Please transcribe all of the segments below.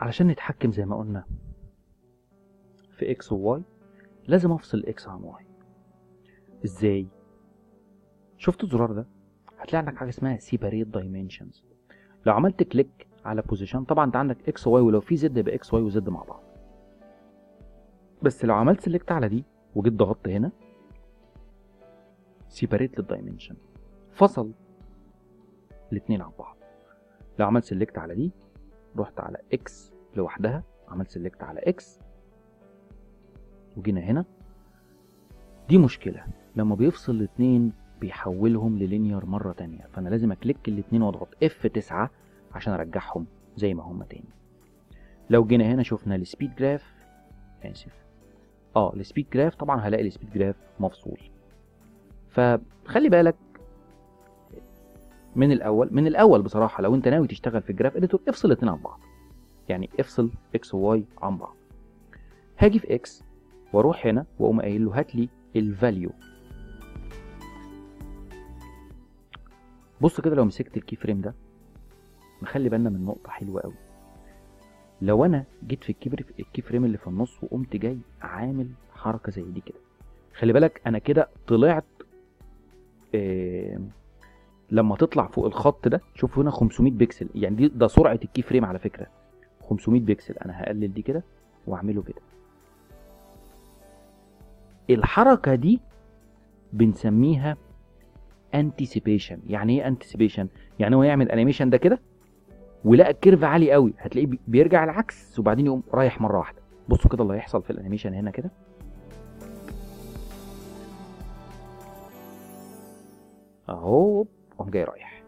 علشان نتحكم زي ما قلنا في اكس وواي لازم افصل اكس عن واي. ازاي؟ شفت الزرار ده؟ هتلاقي عندك حاجه اسمها سيباريت دايمنشنز. لو عملت كليك على بوزيشن، طبعا انت عندك اكس واي، ولو في زد يبقى اكس واي وزد مع بعض. بس لو عملت سيلكت على دي وجيت ضغطت هنا سيباريت للدايمنشن، فصل الاثنين عن بعض. لو عملت سيلكت على دي رحت على اكس لوحدها، عملت سيلكت على اكس وجينا هنا، دي مشكله لما بيفصل الاثنين بيحولهم للينير مره تانية، فانا لازم اكليك الاثنين واضغط F9 عشان ارجعهم زي ما هم تاني. لو جينا هنا شفنا السبيد جراف، السبيد جراف، طبعا هلاقي السبيد جراف مفصول. فخلي بالك من الاول بصراحه، لو انت ناوي تشتغل في الجراف اديتور افصل الاثنين عن بعض، يعني افصل اكس وواي عن بعض. هاجي في اكس واروح هنا واقوم قايل له هات لي الفاليو. بص كده، لو مسكت الكي فريم ده نخلي بالنا من نقطه حلوه قوي. لو انا جيت في الكي فريم اللي في النص وقمت جاي عامل حركه زي دي كده، خلي بالك انا كده طلعت لما تطلع فوق الخط ده، شوف هنا 500 بكسل، يعني ده سرعه الكي فريم على فكره 500 بكسل. انا هقلل دي كده واعمله كده. الحركه دي بنسميها انتيسيبيشن. يعني ايه انتيسيبيشن؟ يعني هو يعمل انيميشن ده كده ولقى الكيرف عالي قوي، هتلاقيه بيرجع العكس وبعدين يقوم رايح مره واحده. بصوا كده اللي هيحصل في الانيميشن هنا كده، اهو قام جاي رايح.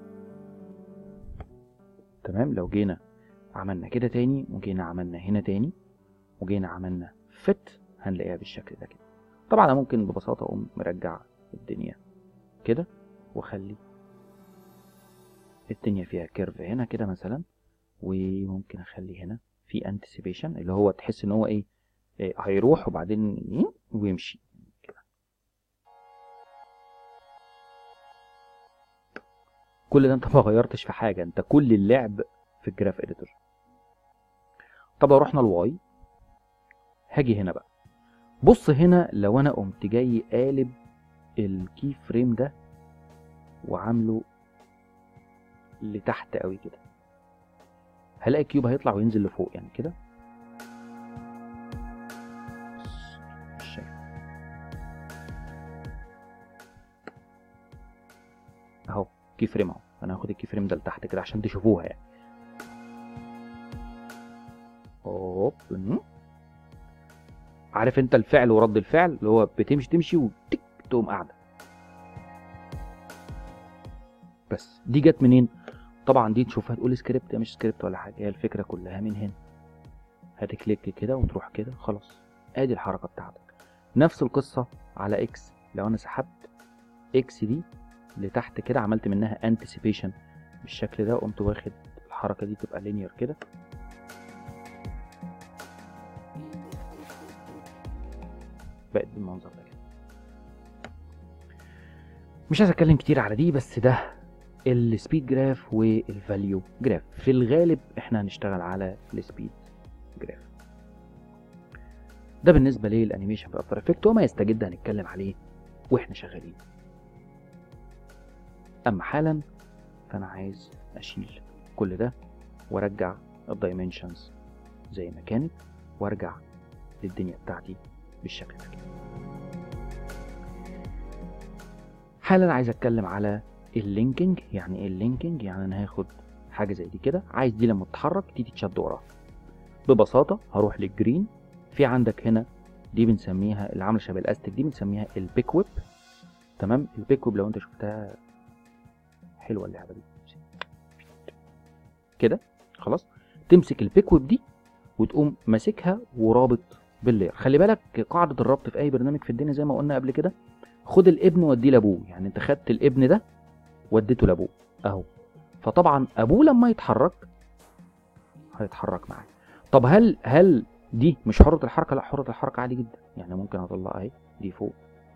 تمام. لو جينا عملنا كده تاني وجينا عملنا هنا تاني وجينا عملنا فت، هنلاقيها بالشكل ده كده. طبعا انا ممكن ببساطه اقوم مرجع الدنيا كده واخلي الدنيا فيها كيرف هنا كده مثلا، وممكن اخلي هنا في انتسيبيشن اللي هو تحس ان هو ايه هيروح وبعدين ويمشي كده. كل ده انت ما غيرتش في حاجه، انت كل اللعب في الجراف اديتور. طب رحنا الواي، هاجي هنا بقى. بص هنا لو انا قمت جاي قالب الكي فريم ده وعامله لتحت قوي كده، هلاقي الكيوب هيطلع وينزل لفوق يعني كده. اهو كي فريم اهو. انا هاخد الكي فريم ده لتحت كده عشان تشوفوها يعني. اوب، عارف انت الفعل ورد الفعل اللي هو بتمشي وتك تقوم قاعده. بس دي جت منين؟ طبعا دي تشوفها تقول سكريبت، مش سكريبت ولا حاجه، هي الفكره كلها من هنا. هتكليك كده وتروح كده، خلاص ادي الحركه بتاعتك. نفس القصه على اكس. لو انا سحبت اكس دي لتحت كده، عملت منها انتسيبيشن بالشكل ده، وقمت واخد الحركه دي تبقى لينير كده، بقت بالمنظر ده كده. مش عايز اتكلم كتير على دي، بس ده السبيد جراف والفاليو جراف. في الغالب احنا هنشتغل على السبيد جراف. ده بالنسبه للانيميشن في افتر افكت، وما يستجد هنتكلم عليه واحنا شغالين. اما حالا فانا عايز اشيل كل ده وارجع الدايمنشنز زي ما كانت، وارجع للدنيا بتاعتي بالشكل ده كده. حالا عايز اتكلم على اللينكينج. يعني ايه اللينكينج؟ يعني انا هاخد حاجه زي دي كده، عايز دي لما تتحرك دي تتشد وراها. ببساطه هروح للجرين، في عندك هنا دي بنسميها اللي عامله شبه الاستيك، دي بنسميها البيك ويب. تمام. البيك ويب لو انت شفتها حلوه اللعبه دي كده. خلاص تمسك البيك ويب دي وتقوم ماسكها ورابط باللير. خلي بالك قاعده الربط في اي برنامج في الدنيا زي ما قلنا قبل كده، خد الابن وديه لابوه. يعني انت خدت الابن ده وديته لابوه اهو، فطبعا ابوه لما يتحرك هيتحرك معاه. طب هل دي مش حرة الحركه؟ لا، حرة الحركه عادي جدا. يعني ممكن اطلع اهي دي فوق.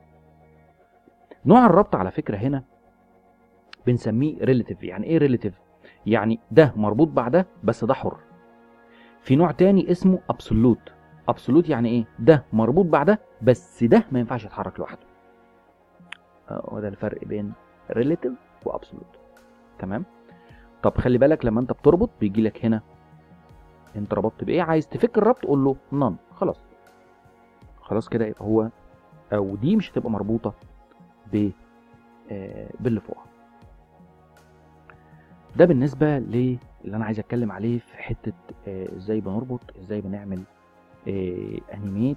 نوع الربط على فكره هنا بنسميه ريليتيف. يعني ايه ريليتيف؟ يعني ده مربوط بعده بس ده حر. في نوع تاني اسمه ابسولوت. ابسولوت يعني ايه؟ ده مربوط بعده بس ده ما ينفعش يتحرك لوحده. وده الفرق بين ريليتيف وابسولوت. تمام. طب خلي بالك لما انت بتربط بيجي لك هنا انت ربطت بايه، عايز تفك الربط قول له نون. خلاص كده يبقى هو او دي مش هتبقى مربوطه باللي فوقها. ده بالنسبه للي انا عايز اتكلم عليه في حته ازاي بنربط، ازاي بنعمل انيميت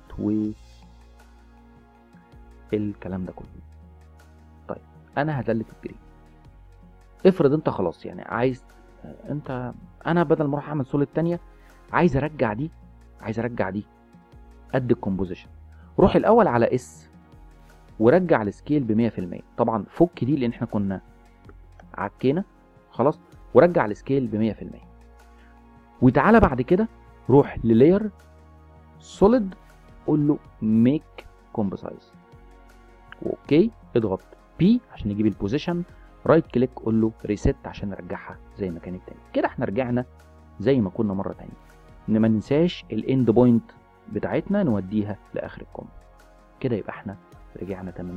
والكلام ده كله. طيب انا هدلت الجرين. افرض انت خلاص يعني عايز انا بدل ما اروح اعمل سوليد تانية عايز ارجع دي قد الكومبوزيشن. روح الاول على اس ورجع السكيل ب 100%. طبعا فك دي لان احنا كنا عكينا خلاص، ورجع السكيل ب 100%. وتعالى بعد كده روح للاير سوليد قول له ميك كومبوسايز، واوكي اضغط بي عشان يجيب البوزيشن، رايت كليك قول له ريست عشان نرجعها زي ما كانت تاني. كده احنا رجعنا زي ما كنا مره تانية. ما ننساش الاند بوينت بتاعتنا نوديها لاخر الكوم. كده يبقى احنا رجعنا تمام.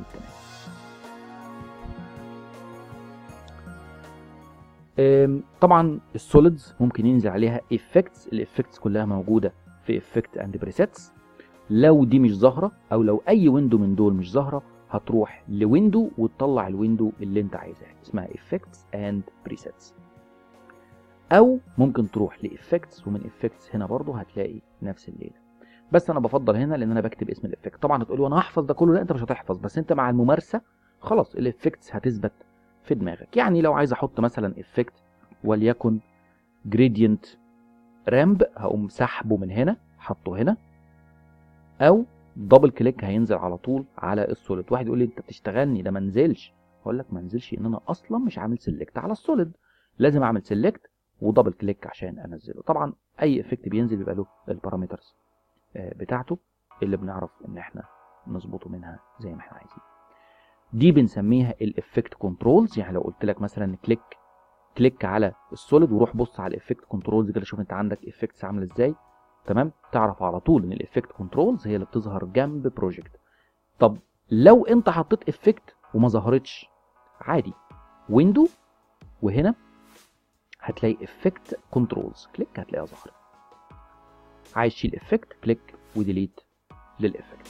طبعا السوليدز ممكن ينزل عليها افكتس. الافكتس كلها موجوده في افكت اند بريسيتس. لو دي مش ظاهره او لو اي ويندو من دول مش ظاهره هتروح لويندو وتطلع الويندو اللي انت عايزها اسمها افكتس اند بريسيتس، او ممكن تروح لافكتس ومن افكتس هنا برضو هتلاقي نفس الليله. بس انا بفضل هنا لان انا بكتب اسم الافكت. طبعا هتقولي وانا هحفظ ده كله، لا انت مش هتحفظ، بس انت مع الممارسه خلاص الافكتس هتثبت في دماغك. يعني لو عايز احط مثلا افكت وليكن جريدينت رامب هقوم سحبه من هنا حطه هنا، او دبل كليك هينزل على طول على السوليد. واحد يقول لي انت بتشتغلني ده ما نزلش. هقول لك ما نزلش ان انا اصلا مش عامل سيلكت على السوليد، لازم اعمل سيلكت ودبل كليك عشان انزله. طبعا اي افكت بينزل بيبقى له البارامترز بتاعته اللي بنعرف ان احنا نظبطه منها زي ما احنا عايزين. دي بنسميها الافكت كنترولز. يعني لو قلت لك مثلا كليك على السوليد وروح بص على الافكت كنترولز كده شوف انت عندك افكتس عامله ازاي. تمام، تعرف على طول ان الافكت كنترولز هي اللي بتظهر جنب بروجكت. طب لو انت حطيت افكت وما ظهرتش عادي، ويندو وهنا هتلاقي افكت كنترولز، كليك هتلاقيها ظهرت. عايز تشيل افكت كليك وديليت للافكت.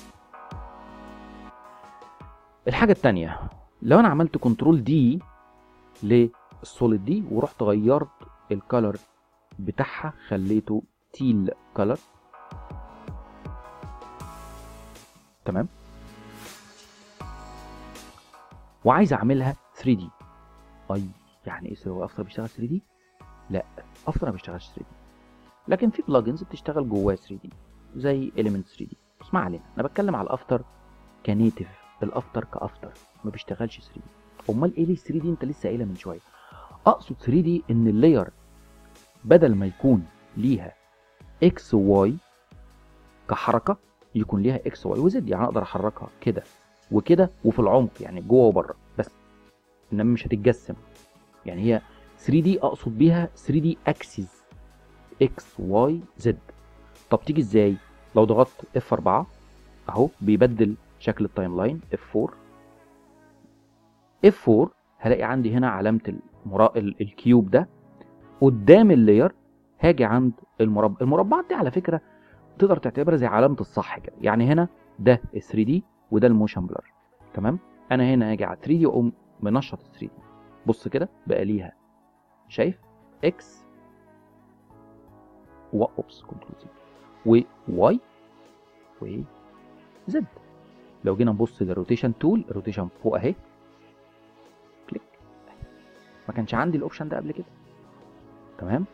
الحاجه الثانيه لو انا عملت كنترول دي للسوليد دي ورحت غيرت الكالر بتاعها خليته تيل كالر، تمام، وعايز اعملها 3 دي. يعني ايه هو افتر بيشتغل 3 دي؟ لا، افتر ما بيشتغلش 3 دي، لكن في بلجنز بتشتغل جواه 3 دي زي element 3 دي. بس ما علينا، انا بتكلم على الافتر كنيتف. الافتر كافتر ما بيشتغلش 3 دي. امال ايه ليه 3 دي؟ انت لسه قايلها من شويه. اقصد 3 دي ان اللاير بدل ما يكون ليها اكس وواي كحركه يكون ليها اكس واي وزد. يعني اقدر احركها كده وكده وفي العمق يعني جوه وبره بس، انما مش هتتجسم. يعني هي 3 دي اقصد بيها 3 دي اكسس اكس واي زد. طب تيجي ازاي؟ لو ضغطت F4 اهو بيبدل شكل التايم لاين. F4 هلاقي عندي هنا علامه الكيوب ده قدام اللاير. هاجي عند المربعات دي على فكره تقدر تعتبرها زي علامه الصح كده. يعني هنا ده ال 3 دي وده الموشن بلر، تمام. انا هنا هاجي على 3 دي واقوم منشط ال 3 دي. بص كده بقى ليها شايف اكس اوبس كونترول وواي وزد. لو جينا نبص للروتيشن تول، الروتيشن فوق اهي كليك، ما كانش عندي الاوبشن ده قبل كده، تمام.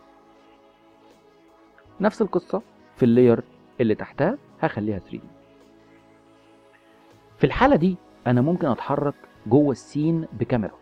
نفس القصه في اللاير اللي تحتها هخليها 3 دي. في الحاله دي انا ممكن اتحرك جوه السين بكاميرا،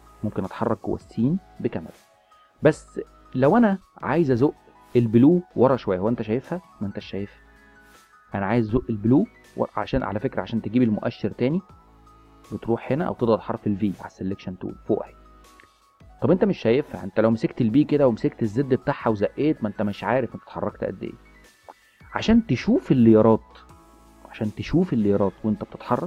بس لو انا عايز ازق البلو ورا شويه، هو انت شايفها؟ ما انتش شايف. انا عايز ازق البلو عشان على فكره عشان تجيب المؤشر تاني بتروح هنا او تضغط حرف الفي على السلكشن تول فوق اهي. طب انت مش شايفها، انت لو مسكت البي كده ومسكت الزد بتاعها وزقيت، ما انت مش عارف انت اتحركت قد ايه. عشان تشوف الليارات وانت بتتحرك،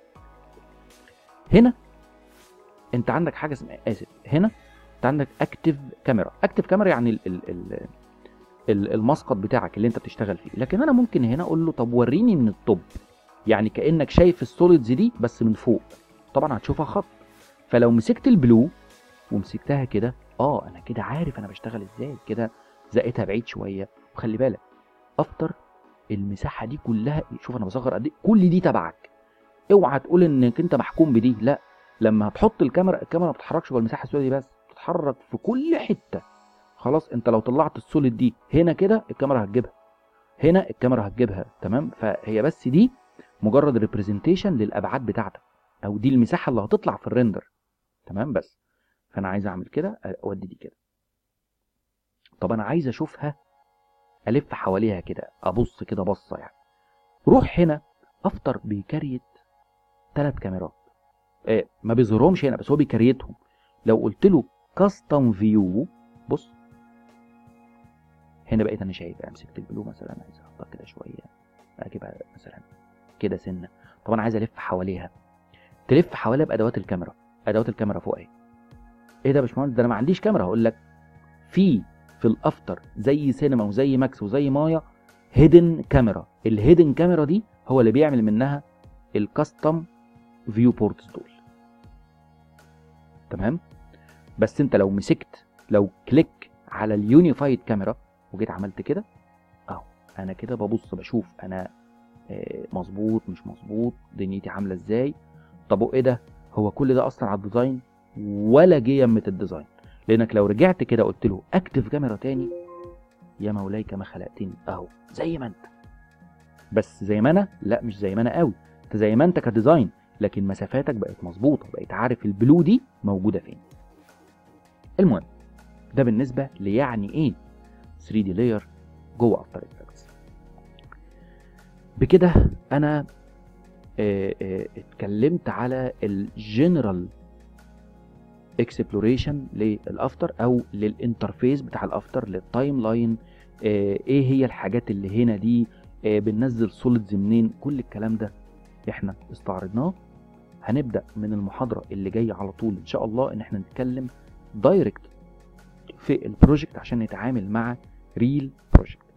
هنا انت عندك حاجه اسمها، هنا انت عندك اكتف كاميرا. اكتف كاميرا يعني المسقط بتاعك اللي انت بتشتغل فيه. لكن انا ممكن هنا اقول له طب وريني من التوب، يعني كانك شايف السوليدز دي بس من فوق. طبعا هتشوفها خط. فلو مسكت البلو ومسكتها كده، انا كده عارف انا بشتغل ازاي. كده زقتها بعيد شويه. وخلي بالك افتر المساحه دي كلها، شوف انا بصغر قد ايه، كل دي تبعك. اوعى تقول انك انت محكوم بدي، لا. لما هتحط الكاميرا ما بتتحركش جوه المساحه السوداء دي بس، بتتحرك في كل حته. خلاص، انت لو طلعت السوليد دي هنا كده الكاميرا هتجيبها، هنا الكاميرا هتجيبها، تمام. فهي بس دي مجرد ريبريزنتيشن للابعاد بتاعتك، او دي المساحه اللي هتطلع في الريندر، تمام. بس فانا عايز اعمل كده، اودي دي كده. طب انا عايز اشوفها، الف حواليها كده، ابص كده بصه يعني. روح هنا، افتر بيكريت 3 كاميرات. ما بيظهرهمش هنا بس هو بيكريتهم. لو قلت له كاستم فيو، بص هنا بقيت انا شايف. مسكت البلو مثلا، عايز احطها كده شويه، اجيبها مثلا كده سنه. طب انا عايز الف حواليها، تلف حواليها بادوات الكاميرا. ادوات الكاميرا فوق اهي. ايه ده يا باشمهندس، ده انا ما عنديش كاميرا. هقول لك في الافتر زي سينما وزي ماكس وزي مايا هيدن كاميرا. الهيدن كاميرا دي هو اللي بيعمل منها الكاستم فيو بورتس دول، تمام. بس انت لو كليك على اليونيفايد كاميرا وجيت عملت كده اهو، انا كده ببص بشوف انا مظبوط مش مظبوط، دنيتي عامله ازاي. طب ايه ده، هو كل ده اصلا على الديزاين ولا جه يمه الديزاين؟ لانك لو رجعت كده قلت له اكتف كاميرا تاني، يا مولاي كما خلقتني، اهو زي ما انت. بس زي ما انا؟ لا، مش زي ما انا قوي. انت زي ما انت كديزاين، لكن مسافاتك بقت مظبوطه، بقيت عارف البلو دي موجوده فين. المهم، ده بالنسبه ليعني ايه 3 دي لاير جوه افتر افكتس. بكده انا اتكلمت على الجنرال اكسبلوريشن للافتر، او للانترفيس بتاع الافتر، للتايم لاين، ايه هي الحاجات اللي هنا دي، بننزل سوليدز منين، كل الكلام ده احنا استعرضناه. هنبدا من المحاضره اللي جايه على طول ان شاء الله ان احنا نتكلم دايركت في البروجكت عشان نتعامل مع ريل بروجكت.